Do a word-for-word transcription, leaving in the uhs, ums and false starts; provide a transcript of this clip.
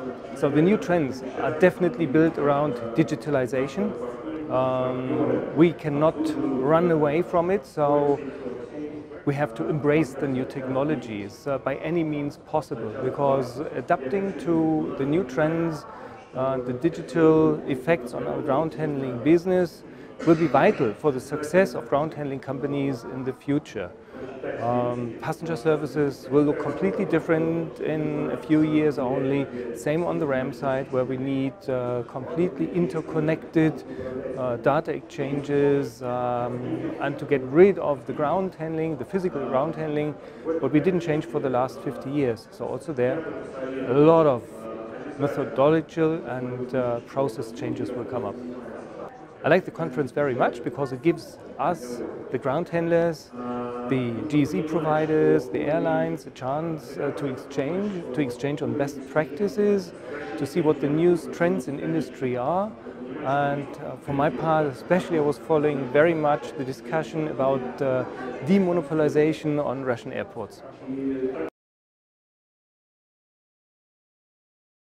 So the new trends are definitely built around digitalization. Um, we cannot run away from it, so we have to embrace the new technologies uh, by any means possible, because adapting to the new trends, uh, the digital effects on our ground handling business will be vital for the success of ground handling companies in the future. Um, passenger services will look completely different in a few years only. Same on the RAM side, where we need uh, completely interconnected uh, data exchanges, um, and to get rid of the ground handling, the physical ground handling, what we didn't change for the last fifty years. So also there, a lot of methodological and uh, process changes will come up. I like the conference very much because it gives us, the ground handlers, the G S E providers, the airlines, a chance uh, to exchange, to exchange on best practices, to see what the new trends in industry are. And uh, for my part, especially, I was following very much the discussion about uh, demonopolization on Russian airports.